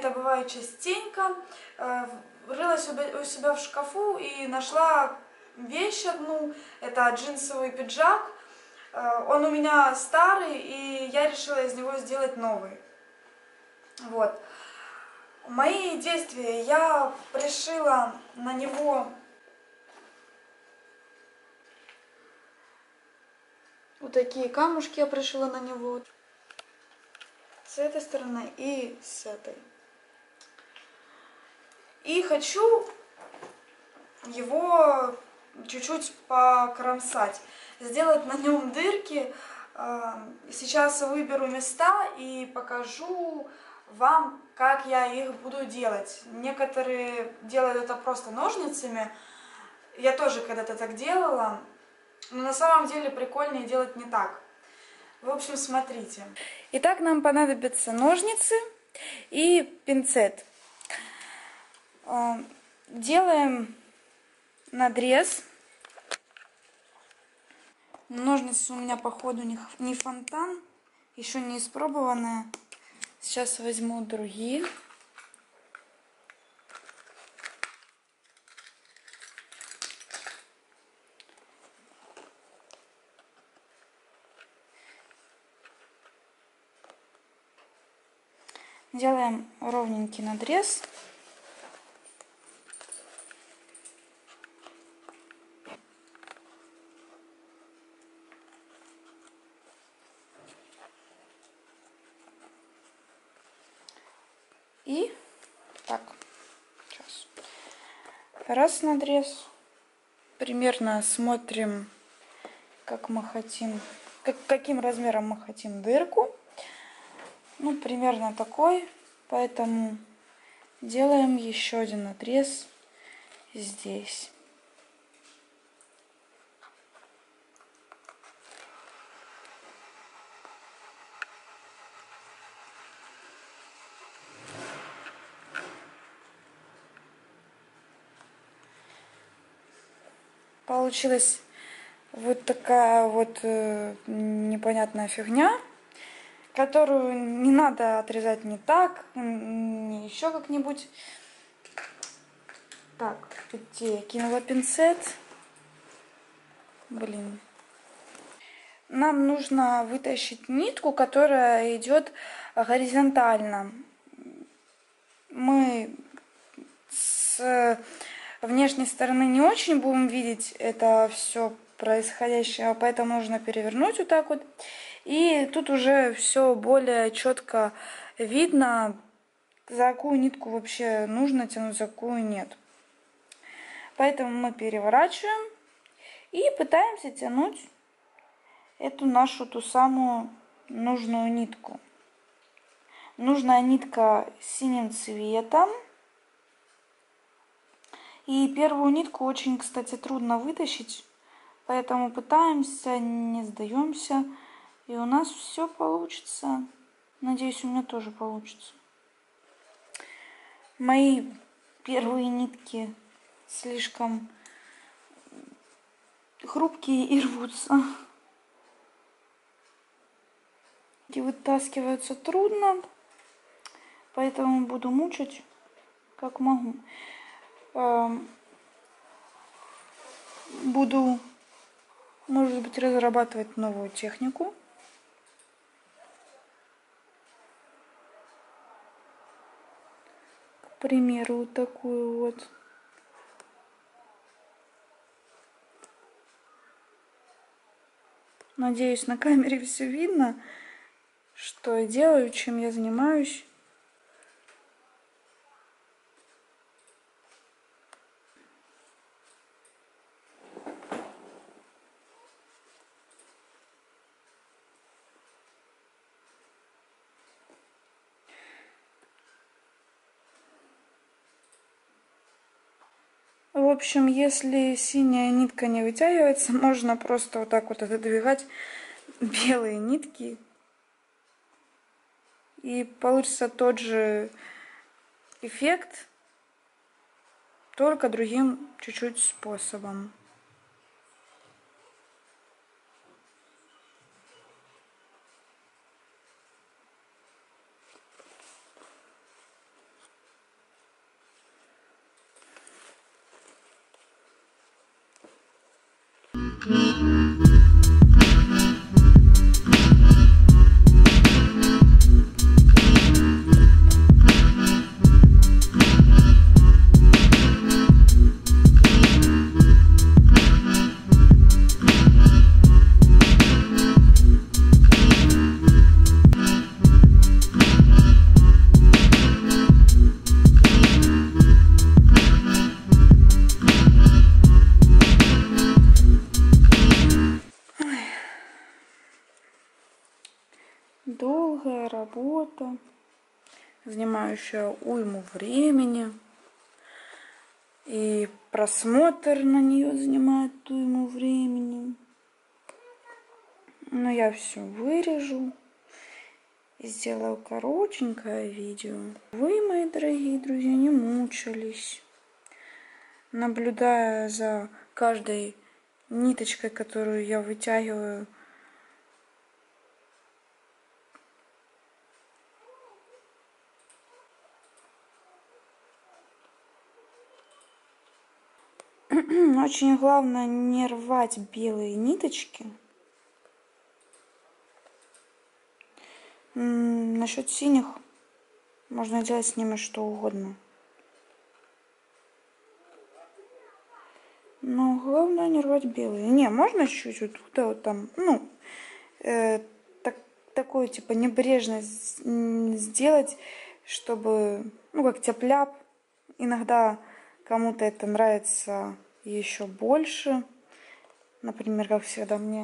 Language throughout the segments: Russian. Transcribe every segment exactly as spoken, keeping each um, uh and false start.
это бывает частенько. Рылась у себя в шкафу и нашла вещь одну. Это джинсовый пиджак. Он у меня старый, и я решила из него сделать новый. Вот. Мои действия. Я пришила на него вот такие камушки, я пришила на него с этой стороны и с этой. И хочу его чуть-чуть покромсать, сделать на нем дырки. Сейчас выберу места и покажу вам, как я их буду делать. Некоторые делают это просто ножницами. Я тоже когда-то так делала. Но на самом деле прикольнее делать не так. В общем, смотрите. Итак, нам понадобятся ножницы и пинцет. Делаем надрез. Ножницы у меня, походу, не фонтан, еще не испробованные. Сейчас возьму другие. Делаем ровненький надрез. И так, сейчас. Раз надрез. Примерно смотрим, как мы хотим, как, каким размером мы хотим дырку. Ну, примерно такой. Поэтому делаем еще один надрез здесь. Получилась вот такая вот э, непонятная фигня, которую не надо отрезать не так, не еще как-нибудь. Так, где я кинула пинцет? Блин. Нам нужно вытащить нитку, которая идет горизонтально. Мы с внешней стороны не очень будем видеть это все происходящее, поэтому нужно перевернуть вот так вот. И тут уже все более четко видно, за какую нитку вообще нужно тянуть, за какую нет. Поэтому мы переворачиваем и пытаемся тянуть эту нашу ту самую нужную нитку. Нужная нитка синим цветом. И первую нитку очень, кстати, трудно вытащить, поэтому пытаемся, не сдаемся, и у нас все получится. Надеюсь, у меня тоже получится. Мои первые нитки слишком хрупкие и рвутся. И вытаскиваются трудно, поэтому буду мучить как могу. Буду, может быть, разрабатывать новую технику. К примеру, вот такую вот. Надеюсь, на камере все видно, что я делаю, чем я занимаюсь. В общем, если синяя нитка не вытягивается, можно просто вот так вот отодвигать белые нитки. И получится тот же эффект, только другим чуть-чуть способом. долгая работа, занимающая уйму времени. И просмотр на нее занимает уйму времени. Но я все вырежу и сделаю коротенькое видео. Вы, мои дорогие друзья, не мучились, наблюдая за каждой ниточкой, которую я вытягиваю. Очень главное не рвать белые ниточки. Насчет синих можно делать с ними что угодно. Но главное не рвать белые. Не, можно чуть-чуть вот тут, вот там, ну, э, так, такую типа небрежность сделать, чтобы, ну, как тяп-ляп. Иногда кому-то это нравится еще больше. Например, как всегда мне.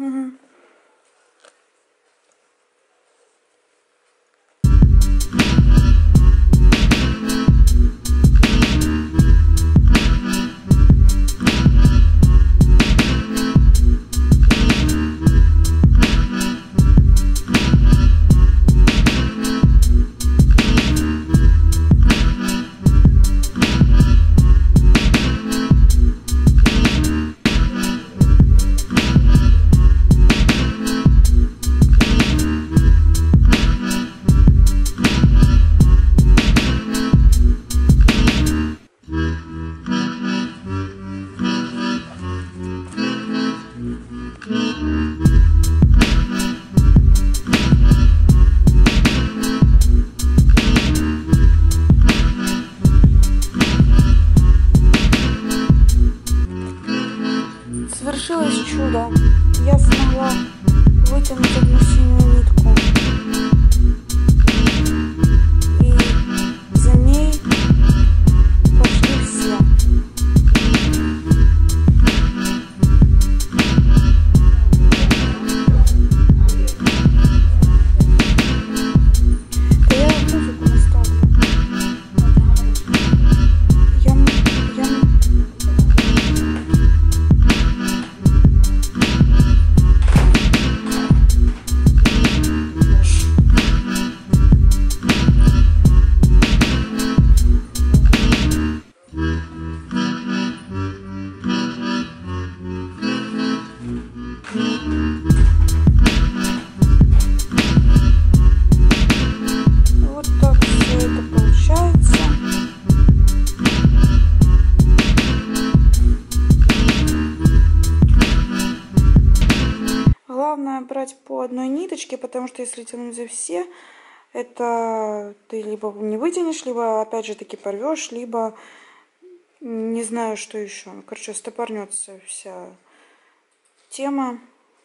Свершилось чудо. Я смогла вытянуть одну синюю нитку. И за ней пошли все. Да я музыку наставлю. Я, я... Вот так все это получается. Главное брать по одной ниточке, потому что если тянуть за все, это ты либо не вытянешь, либо опять же таки порвешь, либо не знаю, что еще. Короче, стопорнется вся тема.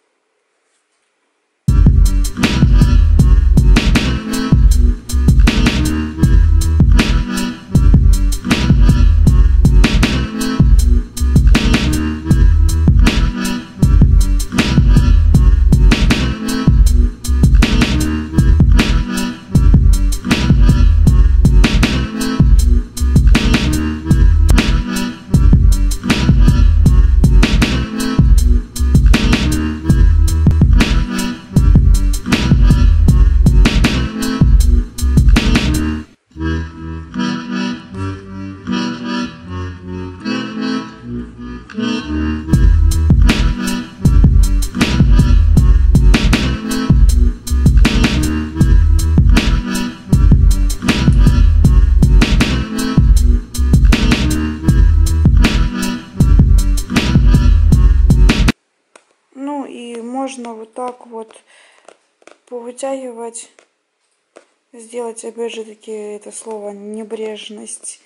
Ну и можно вот так вот повытягивать, сделать опять же таки это слово небрежность.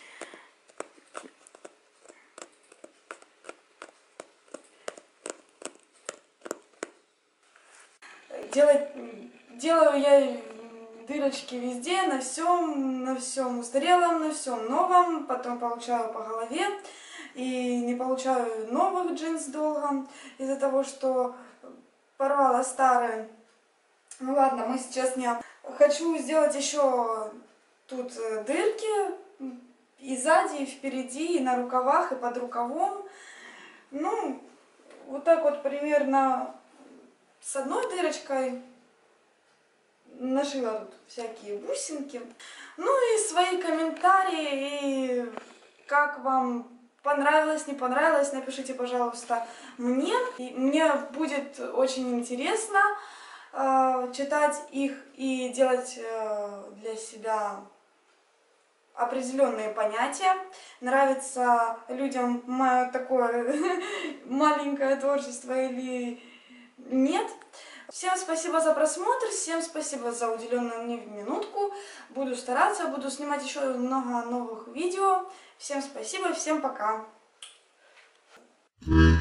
Делать, делаю я дырочки везде, на всем, на всем устарелом, на всем новом, потом получаю по голове и не получаю новых джинс долго из-за того, что порвала старые. Ну ладно, мы сейчас не... Хочу сделать еще тут дырки и сзади, и впереди, и на рукавах, и под рукавом. Ну, вот так вот примерно с одной дырочкой нашила тут всякие бусинки. Ну и свои комментарии, и как вам понравилось, не понравилось, напишите, пожалуйста, мне. И мне будет очень интересно э, читать их и делать э, для себя определенные понятия. Нравится людям мое такое маленькое творчество или нет. Всем спасибо за просмотр, всем спасибо за уделенную мне минутку. Буду стараться, буду снимать еще много новых видео. Всем спасибо, всем пока.